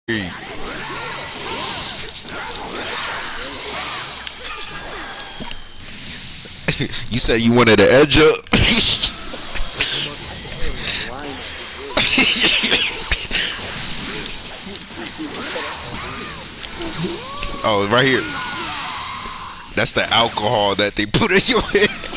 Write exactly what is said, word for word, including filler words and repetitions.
You said you wanted to edge up. Oh, right here. That's the alcohol that they put in your head.